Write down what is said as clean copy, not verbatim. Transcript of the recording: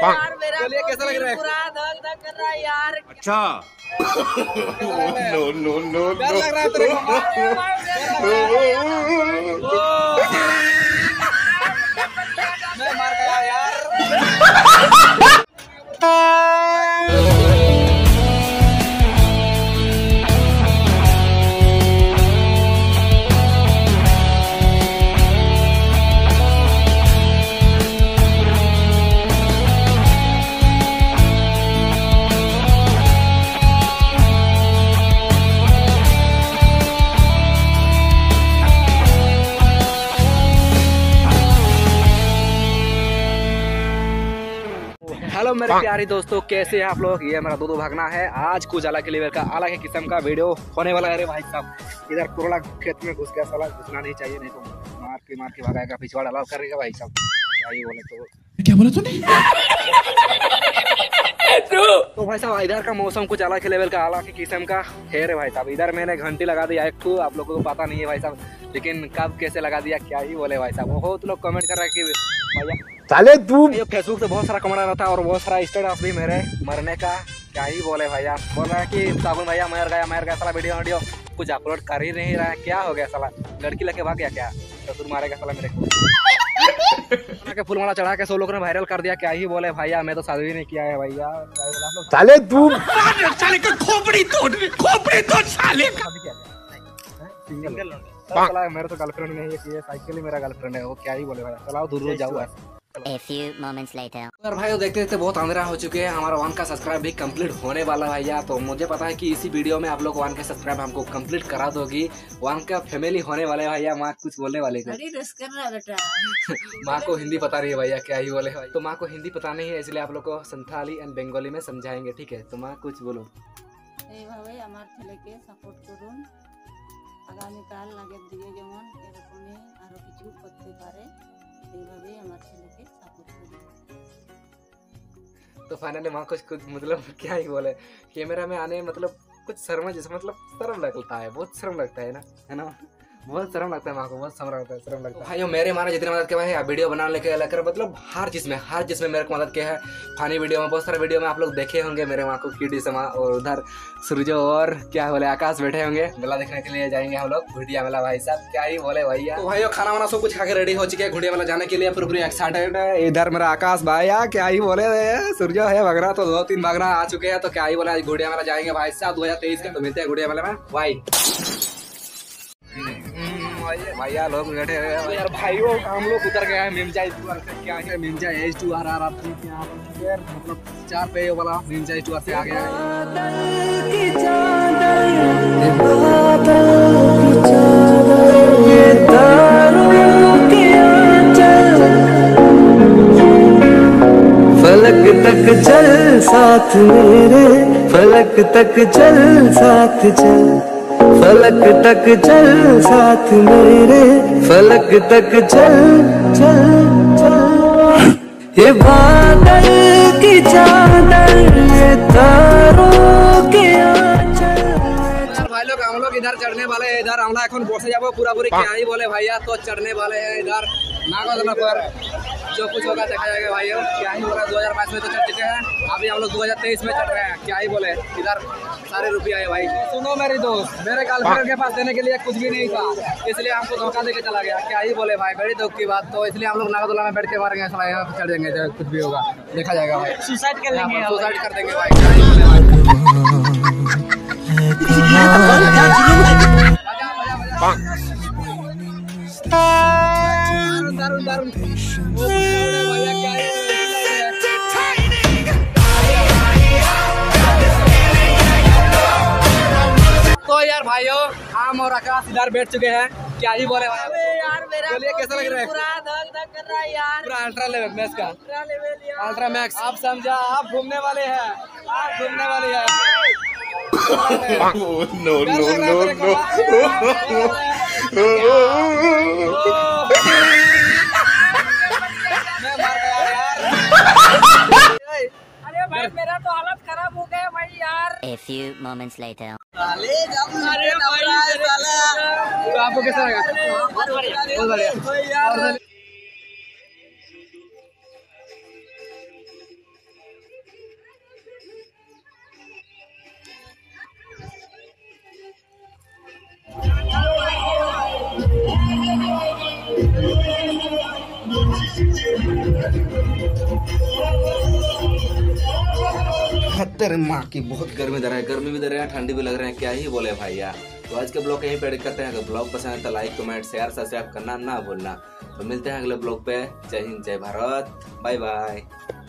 यार मेरा चलिए कैसा लग रहा है? पूरा धक धक कर रहा है यार। अच्छा नो नो नो डर लग रहा है तेरे को? मैं मार गया यार। हेलो मेरे प्यारे दोस्तों, कैसे हैं आप लोग। ये मेरा दो भागना है। आज कुछ अलग लेवल का अलग ही किस्म का वीडियो होने वाला है। अरे भाई साहब, इधर कोरोना खेत में घुस गया, साला घुसना नहीं चाहिए, नहीं तो मार के भगाएगा, पिछवाड़ा अलाउ करेगा भाई साहब। क्या ही बोले तो क्या बोला तूने? तो भाई साहब इधर का मौसम कुछ अलग लेवल का अलग ही किस्म का है रे भाई साहब। इधर मैंने घंटी लगा दिया एक ठो, आप लोगों को पता नहीं है भाई साहब, लेकिन कब कैसे लगा दिया क्या ही बोले भाई साहब। बहुत लोग कमेंट कर रहे हैं कि भैया साले तू फेसबुक पे बहुत सारा कमेंट आ रहा था और बहुत सारा स्टेटस भी मेरे मरने का। क्या ही बोले भैया, बोल रहा है कि साबुन भैया मर गया साला, वीडियो कुछ अपलोड कर ही नहीं रहा है। क्या हो गया साला, लड़की लेके भाग गया क्या? ससुर मारेगा साला मेरे को। फूल माला चढ़ा के 100 लोगों ने वायरल कर दिया। क्या ही बोले भैया, मैं तो शादी भी नहीं किया है भैया। साले तू साले का खोपड़ी तोड़ साले का। सिंगल मेरा तो गर्लफ्रेंड नहीं है, ये साइकिल ही मेरा गर्लफ्रेंड है। वो क्या ही बोले भाई, चलाओ दूर जाओ। A few moments later. और भाई देखते देखते बहुत अंधेरा हो चुके हैं। हमारा 1 का सब्सक्राइब भी कंप्लीट होने वाला है भैया। तो मुझे पता है कि इसी वीडियो में आप लोग 1 के सब्सक्राइब हमको कंप्लीट करा दोगी। 1 का फैमिली होने वाले भैया। माँ कुछ बोलने वाले थे। माँ को हिंदी पता नहीं है भैया, क्या ही बोले भाई। तो माँ को हिंदी पता नहीं है, इसलिए आप लोग को संथाली एंड बंगाली में समझाएंगे, ठीक है? तो माँ कुछ बोलो। এইভাবে আমার ছেলেকে সাপোর্ট করুন, আগামীকাল আগের দিকে যেমন এরকমই আরো কিছু করতে পারে, এইভাবেই আমার ছেলেকে সাপোর্ট করুন। तो फाइनली माँ कुछ मतलब क्या ही बोले, कैमरा में आने मतलब कुछ शर्म जैसे मतलब शर्म लगता है, बहुत शर्म लगता है ना, बहुत शर्म लगता है माँ को, बहुत शर्म लगता है भाइयों। मेरे माने जितने मदद किया है वीडियो बनाने के लेकर, मतलब हर चीज़ में मेरे को मदद किया है। फानी वीडियो में, बहुत सारे वीडियो में आप लोग देखे होंगे मेरे माँ को, क्यूटी से माँ। और उधर सूरजो और क्या बोले आकाश बैठे होंगे। मेला देखने के लिए जाएंगे हम लोग, घुटिया मेला भाई साहब। क्या ही बोले भैया। तो भाइयों खाना वाना सब कुछ खा के रेडी हो चुके हैं, घुटिया मेला जाने के लिए पूरी एक्साइटेड है। इधर मेरा आकाश भैया, क्या ही बोले, सूरजो है भगना, तो 2-3 भगना आ चुके हैं। तो क्या ही बोले, आज घुटिया मेला जाएंगे भाई साहब 2023 का। तो मिलते हैं घुटिया मेला में भाई। भैया लोग बैठे हुए हैं यार। भाइयों हम लोग उतर गए हैं मिमजा स्टोर से। क्या है मिमजा H2RR, मतलब 4 पे वाला मिमजा स्टोर से आ गया है। फलक तक चल साथ मेरे, फलक तक चल साथ चल, फलक तक चल साथ मेरे, फलक तक चल चल चल। ये बादल की चादर, ये तारों के आंचल। भाई लोग हम लोग इधर चढ़ने वाले हैं। इधर हमला এখন বসে যাব पूरा क्या ही बोले भैया। तो चढ़ने वाले हैं इधर नागोदना पर, जो कुछ होगा देखा जाएगा भाइयों। क्या ही बोला, 2022 में तो चढ़ चुके हैं, अभी हम लोग 2023 में चढ़ रहे हैं। क्या ही बोले, इधर सारे रुपया है भाई। सुनो मेरी दोस्त, मेरे गर्लफ्रेंड के पास देने के लिए कुछ भी नहीं था, इसलिए हमको धोखा देके चला गया। क्या ही बोले भाई, बड़ी दुख की बात। तो इसलिए हम लोग नागोदना में बैठ के मारेंगे, यहाँ पे चढ़ जाएंगे, कुछ भी होगा देखा जाएगा भाई। सुसाइड कर लेंगे, सुसाइड कर देंगे भाई। क्या ही बोले भाई। तो यार भाइयों, हम और आकाश इधर बैठ चुके हैं। क्या ही बोले भाई। यार मेरा चलिए कैसा लग रहा है? पूरा धक धक कर रहा है यार। पूरा अल्ट्रा लेवल मैक्स का, यार। Ultra max. आप समझा, आप घूमने वाले हैं, आप घूमने वाले हैं। नो नो नो नो अरे भाई मेरा तो हालत खराब हो गया भाई यार। A few moments later. अरे भाई तो आपको कैसा लगा? बहुत बढ़िया। तेरे माँ की बहुत गर्मी दे रहा है, गर्मी भी दे रहा है, ठंडी भी लग रहा है, क्या ही बोले भाई यार। तो आज के ब्लॉग यहीं पे एडिट करते हैं। अगर ब्लॉग पसंद है तो लाइक कमेंट शेयर सब्सक्राइब करना ना भूलना। तो मिलते हैं अगले ब्लॉग पे। जय हिंद जय भारत, बाय बाय।